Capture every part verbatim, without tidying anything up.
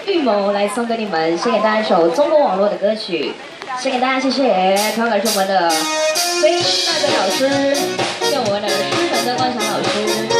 预谋来送给你们，献给大家一首中国网络的歌曲，献给大家，谢谢。同样感谢我们的飞那个老师，谢谢我们的师承的关翔老师。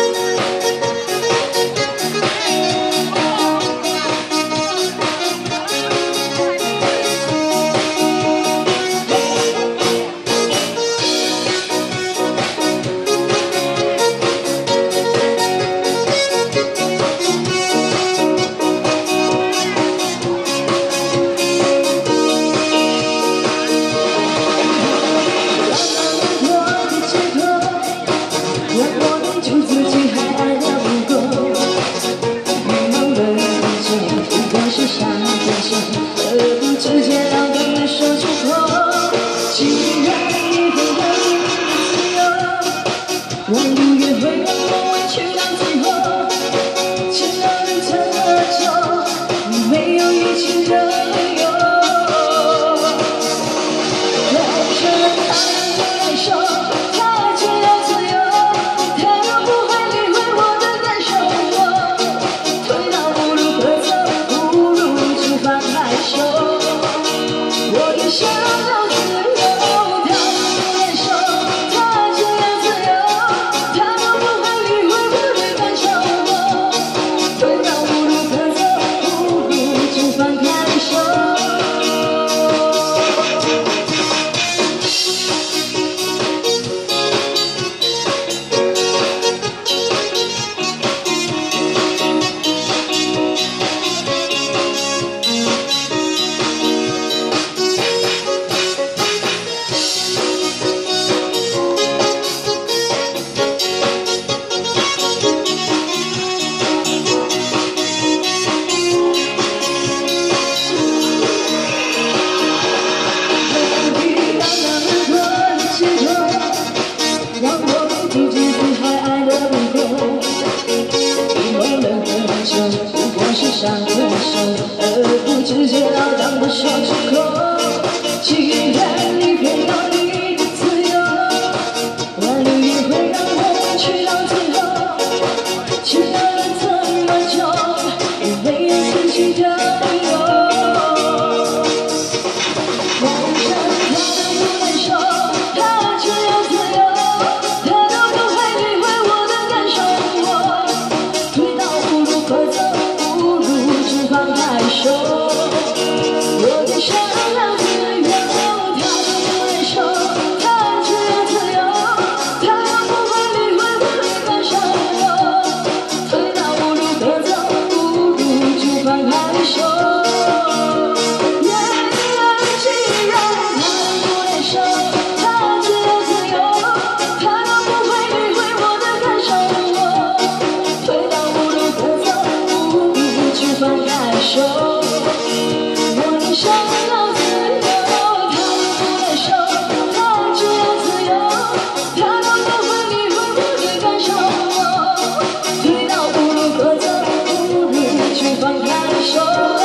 上分手，而不直截了当的说出口。既然你会有你的自由，挽留也会让我们去到最后。牵了这么久，也没有曾经的理由。男生他不难受，他只有自由，他都不会理会我的感受。我推到无路可走。 放开手，我的想要自由，他不难受，他只有自由，他不会理会我的感受。推到无路可走，不如就放开手。既然他不难受，他只有自由，他都不会理会我的感受。推到无路可走，不如就放开手。 我的想要自由，他不难受，他只有自由，他都不会理会我的感受。推到无路可走，不如就放开手。